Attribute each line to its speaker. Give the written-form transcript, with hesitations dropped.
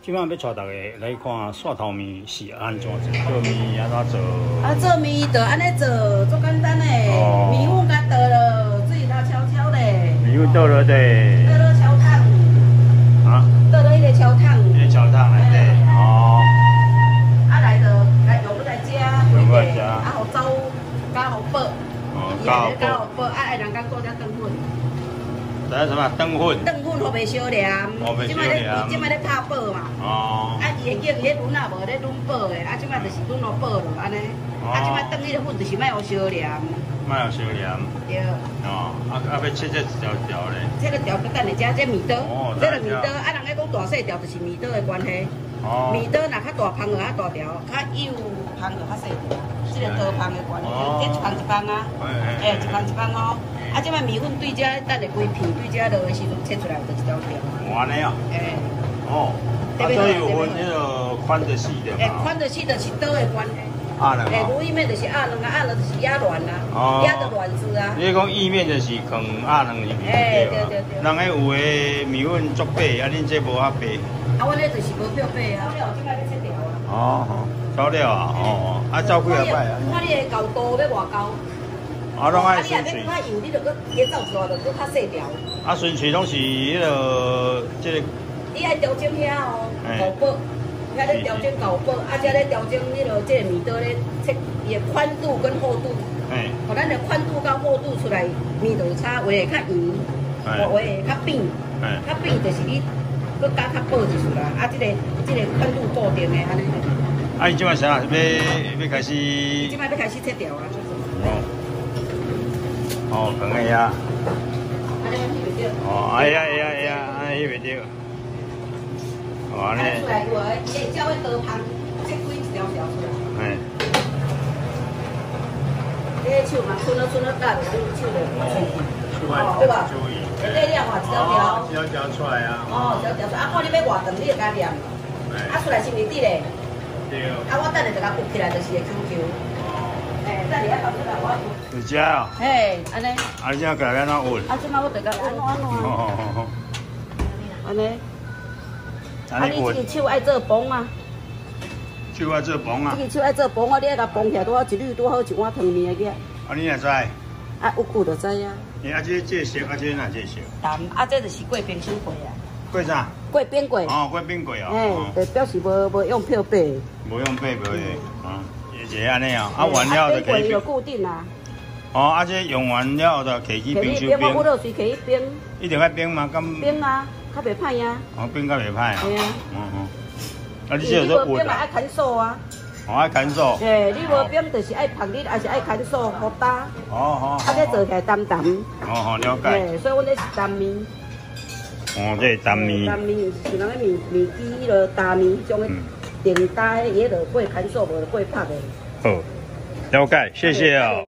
Speaker 1: 即摆要带大家来看蒜头面是安怎做，做面安怎做？
Speaker 2: 啊，做面就安尼做，足简单嘞。面粉甲倒了，水头悄悄嘞。
Speaker 1: 面粉倒落地。
Speaker 2: 倒落敲汤。
Speaker 1: 啊？
Speaker 2: 倒落迄个敲汤。
Speaker 1: 迄个敲汤内底。哦。
Speaker 2: 啊来用来食，
Speaker 1: 用来食。
Speaker 2: 啊，互走，加互爆。
Speaker 1: 哦，加互
Speaker 2: 爆，啊，爱人讲搁只肠粉。
Speaker 1: 在什么肠粉？
Speaker 2: 肠粉互袂烧黏。
Speaker 1: 袂烧黏。
Speaker 2: 即摆咧拍爆嘛。哦。啊，伊会叫伊迄轮啊无咧轮爆的，啊，即摆就是轮落爆咯，安尼。啊，即摆炖迄个粉就是莫互烧黏。莫
Speaker 1: 互烧黏。
Speaker 2: 对。
Speaker 1: 哦，啊要切这一条条咧。
Speaker 2: 切个条，等下食这面刀。哦。这个面刀，啊，人咧讲大细条，就是面刀的关系。哦。面刀若较大芳就较大条，较幼芳就较细条。这个刀芳的关系，这一芳一芳啊。一芳一芳哦。啊，即摆面粉对遮等下规片对遮落的时阵切出来就一条条。
Speaker 1: 安尼啊？哎。哦。啊，所以有分迄个宽的细的。哎，
Speaker 2: 宽的细的是刀的关系。
Speaker 1: 鸭卵。
Speaker 2: 哎，如意面就是鸭卵啊，鸭卵就是鸭卵啦，鸭的卵子啊。
Speaker 1: 你讲意面就是放鸭卵入面。哎，对对对。人迄有诶面粉足白，啊，恁这无遐白。
Speaker 2: 啊，阮这就是无漂白啊。料即摆要切条啊。
Speaker 1: 哦，炒料啊，哦，啊，照几啊摆啊？
Speaker 2: 看你的厚度要偌高。
Speaker 1: 啊，拢爱顺
Speaker 2: 水。啊，你若较油，你著搁加走一段，著搁较细条。啊，
Speaker 1: 顺序拢是迄个，即个。
Speaker 2: 你爱调整遐哦，厚薄，遐咧调整厚薄，啊，遮咧调整迄落即个面刀咧切伊的宽度跟厚度。哎。互咱的宽度甲厚度出来，面就差会较圆，会较扁。哎。较扁就是你搁加较薄就是啦，啊，即个宽度固定的安尼。
Speaker 1: 啊，伊即摆啥？要开始。
Speaker 2: 伊即摆要开始切条啊。
Speaker 1: 哦，放个呀。哦，哎呀，翕袂着。哦，安尼。出来有诶，伊会照迄刀旁切几一条条出来。哎。你迄手嘛，伸了干，手就对吧？对了嘛，一条条。 一条条出来啊。
Speaker 2: 哦，一条条出来，啊，看你要偌长，你就加量。啊，出来是袂滴咧。对。啊，我等下就甲揬起来，就是会 QQ。哎，等下搞出来我。
Speaker 1: 是这啊？
Speaker 2: 嘿，安尼。
Speaker 1: 啊，你怎个安怎运？
Speaker 2: 啊，即摆我就甲安怎。
Speaker 1: 哦。
Speaker 2: 安尼。啊，你这个手爱做崩啊？
Speaker 1: 手爱做崩啊？
Speaker 2: 这个手爱做崩啊，你爱甲崩起来，多好一缕，多好一碗汤面个。
Speaker 1: 啊，你哪知？
Speaker 2: 啊，有久就知啊。
Speaker 1: 啊，这熟，啊，这哪这熟？
Speaker 2: 淡，啊，这就是贵冰收过啊。
Speaker 1: 贵啥？
Speaker 2: 贵冰柜。
Speaker 1: 哦，贵冰柜哦。
Speaker 2: 哎，就表示无用漂白。
Speaker 1: 无用白无的，啊，也是安尼啊。啊，原料就可以。
Speaker 2: 冰柜就固定啦。
Speaker 1: 哦，啊，这用完了就可以去冰收冰。
Speaker 2: 冰，我热水可以冰。
Speaker 1: 一定要冰吗？咁。
Speaker 2: 冰啊。较袂歹呀！
Speaker 1: 哦，冰较袂歹啊。
Speaker 2: 对啊。
Speaker 1: 啊，你这有做
Speaker 2: 冰嘛爱砍手啊。
Speaker 1: 哦，爱砍手。
Speaker 2: 对，你无冰就是爱拍你，还是爱砍手好打。
Speaker 1: 哦。
Speaker 2: 啊，这做起来淡淡。
Speaker 1: 哦，了解。
Speaker 2: 对，所以阮这是淡面。
Speaker 1: 哦，这是淡面。
Speaker 2: 淡面是人个面机迄落大面，种个定大个，伊迄落过砍手，无过拍的。
Speaker 1: 好，了解，谢谢啊。